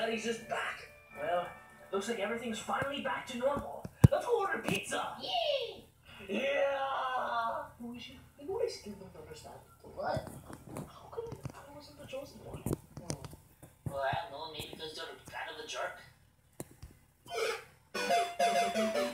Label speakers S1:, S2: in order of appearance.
S1: Daddy's just back. Well, looks like everything's finally back to normal. Let's go order pizza.
S2: Yay!
S1: Yeah. Luigi, you know what I still don't understand?
S2: What?
S1: How come I wasn't the chosen one?
S2: Well, I don't know, maybe because you're kind of a jerk.